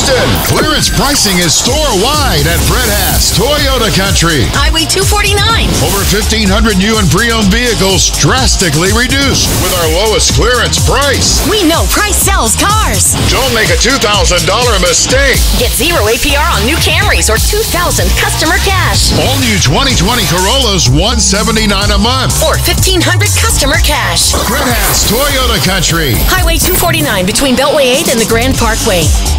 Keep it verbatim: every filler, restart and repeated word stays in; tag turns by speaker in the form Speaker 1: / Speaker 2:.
Speaker 1: Houston. Clearance pricing is store-wide at Fred Haas Toyota Country.
Speaker 2: Highway two forty-nine.
Speaker 1: Over fifteen hundred new and pre-owned vehicles drastically reduced with our lowest clearance price.
Speaker 2: We know price sells cars.
Speaker 1: Don't make a two thousand dollars mistake.
Speaker 2: Get zero A P R on new Camrys or two thousand dollars customer cash.
Speaker 1: All new twenty twenty Corollas, one hundred seventy-nine dollars a month.
Speaker 2: Or fifteen hundred dollars customer cash.
Speaker 1: Fred Haas Toyota Country.
Speaker 2: Highway two forty-nine between Beltway eight and the Grand Parkway.